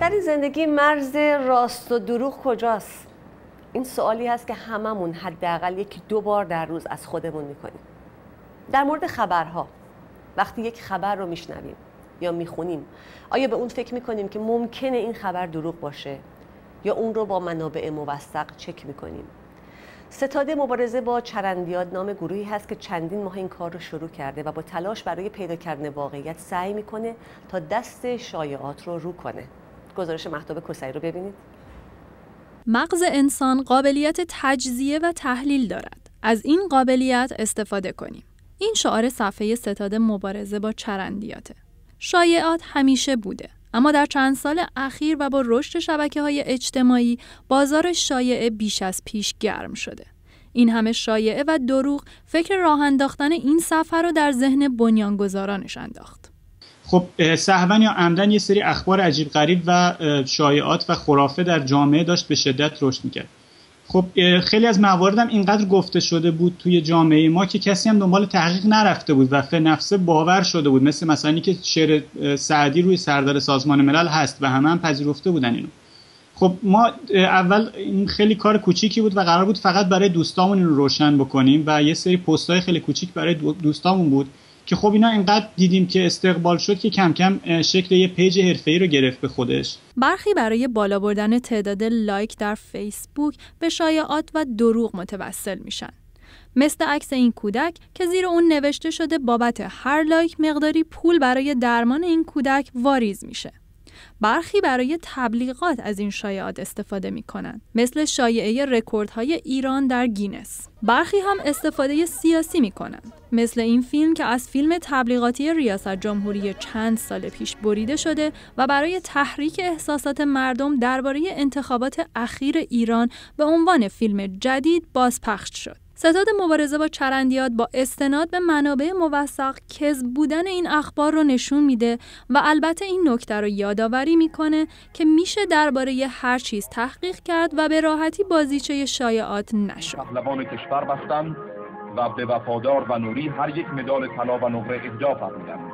در این زندگی مرز راست و دروغ کجاست؟ این سوالی هست که هممون حداقل یکی دو بار در روز از خودمون میکنیم. در مورد خبرها، وقتی یک خبر رو میشنویم یا میخونیم، آیا به اون فکر میکنیم که ممکنه این خبر دروغ باشه یا اون رو با منابع موثق چک میکنیم؟ ستاد مبارزه با چرندیات نام گروهی هست که چندین ماه این کار رو شروع کرده و با تلاش برای پیدا کردن واقعیت سعی میکنه تا دست شایعات رو رو کنه. گزارش مهتاب کسری رو ببینید. مغز انسان قابلیت تجزیه و تحلیل دارد. از این قابلیت استفاده کنیم. این شعار صفحه ستاد مبارزه با چرندیاته. شایعات همیشه بوده، اما در چند سال اخیر و با رشد شبکه‌های اجتماعی بازار شایعه بیش از پیش گرم شده. این همه شایعه و دروغ فکر راه انداختن این صفحه رو در ذهن بنیانگذارانش انداخت. خب سهواً یا عمدن یه سری اخبار عجیب غریب و شایعات و خرافه در جامعه داشت به شدت رشد می‌کرد. خب خیلی از مواردم اینقدر گفته شده بود توی جامعه ما که کسی هم دنبال تحقیق نرفته بود و به نفسه باور شده بود، مثلا اینکه شعر سعدی روی سردار سازمان ملل هست و همه هم پذیرفته بودن اینو. خب ما اول این خیلی کار کوچیکی بود و قرار بود فقط برای دوستامون اینو روشن بکنیم و یه سری پست‌های خیلی کوچیک برای دوستامون بود که خب اینا اینقدر دیدیم که استقبال شد که کم کم شکل یه پیج حرفه‌ای رو گرفت به خودش. برخی برای بالا بردن تعداد لایک در فیسبوک به شایعات و دروغ متوسل میشن. مثل عکس این کودک که زیر اون نوشته شده بابت هر لایک مقداری پول برای درمان این کودک واریز میشه. برخی برای تبلیغات از این شایعات استفاده میکنن، مثل شایعه رکوردهای ایران در گینس. برخی هم استفاده سیاسی میکنن، مثل این فیلم که از فیلم تبلیغاتی ریاست جمهوری چند سال پیش بریده شده و برای تحریک احساسات مردم درباره انتخابات اخیر ایران به عنوان فیلم جدید بازپخش شد. ستاد مبارزه با چرندیات با استناد به منابع موثق کذب بودن این اخبار رو نشون میده و البته این نکته رو یادآوری میکنه که میشه درباره هر چیز تحقیق کرد و به راحتی بازیچه شایعات نشد. پهلوان کشور بستند و به وفادار و نوری هر یک مدال طلا و نقره اهدا فرمودند.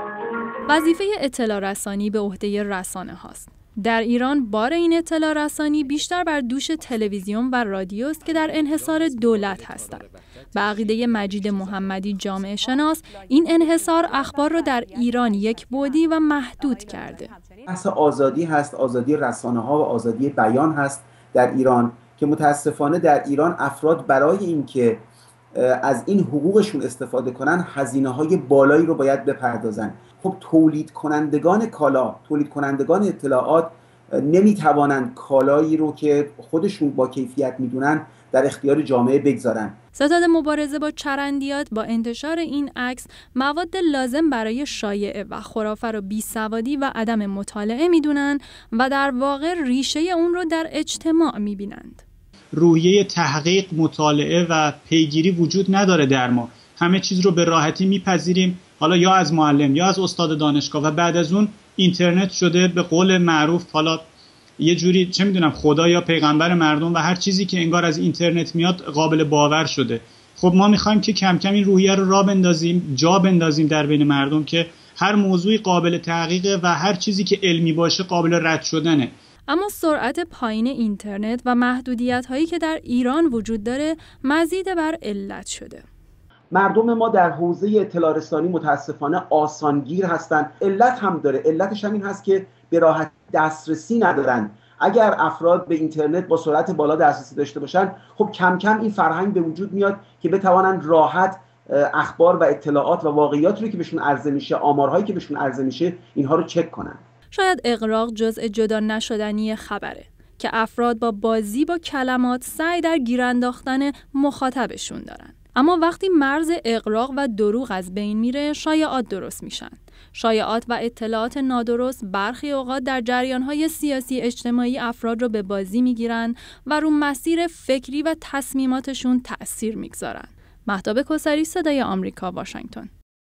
وظیفه اطلاع رسانی به عهده رسانه هاست. در ایران بار این اطلاع رسانی بیشتر بر دوش تلویزیون و رادیو است که در انحصار دولت هستند. به عقیده مجید محمدی جامعه شناس، این انحصار اخبار را در ایران یک بعدی و محدود کرده. بحث آزادی هست، آزادی رسانه‌ها و آزادی بیان هست در ایران که متاسفانه در ایران افراد برای اینکه از این حقوقشون استفاده کنن هزینه‌های بالایی رو باید بپردازن. خب تولید کنندگان کالا، تولید کنندگان اطلاعات نمیتوانند کالایی رو که خودشون با کیفیت میدونن در اختیار جامعه بگذارن. ستاد مبارزه با چرندیات با انتشار این عکس مواد لازم برای شایعه و خرافه رو بیسوادی و عدم مطالعه میدونن و در واقع ریشه اون رو در اجتماع میبینند. روحیه تحقیق، مطالعه و پیگیری وجود نداره در ما. همه چیز رو به راحتی میپذیریم، حالا یا از معلم یا از استاد دانشگاه، و بعد از اون اینترنت شده به قول معروف حالا یه جوری چه میدونم خدا یا پیغمبر مردم و هر چیزی که انگار از اینترنت میاد قابل باور شده. خب ما میخوایم که کم کم این روحیه رو راه بندازیم، جا بندازیم در بین مردم که هر موضوعی قابل تحقیقه و هر چیزی که علمی باشه قابل رد شدنه. اما سرعت پایین اینترنت و محدودیت‌هایی که در ایران وجود داره مزید بر علت شده. مردم ما در حوزه اطلاع رسانی متاسفانه آسانگیر هستند. علت هم داره، علتش هم این هست که به راحت دسترسی ندارن. اگر افراد به اینترنت با سرعت بالا دسترسی داشته باشن، خب کم کم این فرهنگ به وجود میاد که بتوانند راحت اخبار و اطلاعات و واقعیاتی رو که بهشون عرضه میشه، آمارهایی که بهشون عرضه میشه، اینها رو چک کنن. شاید اغراق جزء جدا نشدنی خبره که افراد با بازی با کلمات سعی در گیر انداختن مخاطبشون دارن. اما وقتی مرز اغراق و دروغ از بین میره، شایعات درست میشن. شایعات و اطلاعات نادرست برخی اوقات در جریان‌های سیاسی اجتماعی افراد رو به بازی میگیرن و رو مسیر فکری و تصمیماتشون تأثیر میگذارن. مهتاب کسری، صدای آمریکا، واشنگتن.